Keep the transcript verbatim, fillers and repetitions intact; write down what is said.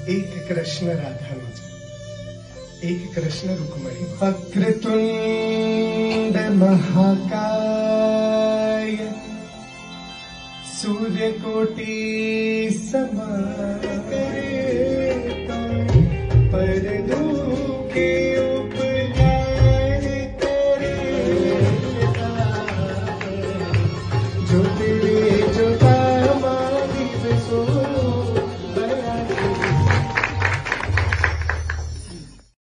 एक कृष्ण राधा में, एक कृष्ण रुक्मणी। वक्रतुंड महाकाय सूर्यकोटि समान